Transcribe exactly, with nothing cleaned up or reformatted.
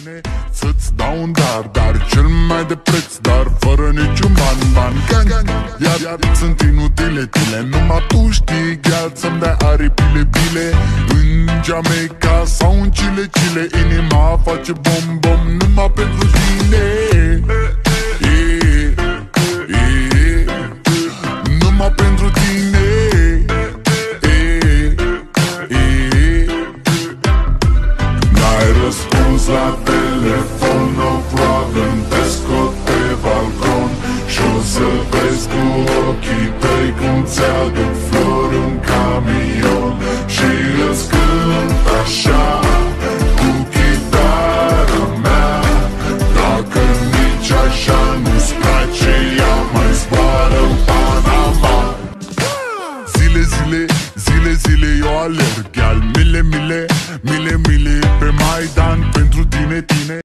tine să-ți dau un dar, dar cel mai de preț, dar fără niciun ban, ban, gang, gang. Iar, iar sunt inutile tine, numai tu știi, gheal, să-mi dai aripile, bile. În Jamaica sau în Chile, Chile, inima face bom, bom, numai pentru tine. Numai pentru tine. N-ai răspuns la telefon, no problem, te scot pe balcon și-o să vezi cu ochii tăi cum ți-aduc flori în camion și îți cânt așa cu chitara mea. Dacă nici așa nu-ți place, ea mai zboară în Panama. Zile, zile, zile, zile eu alerg, iar mile, mile, mile, mile pe Maidan pentru tine, tine.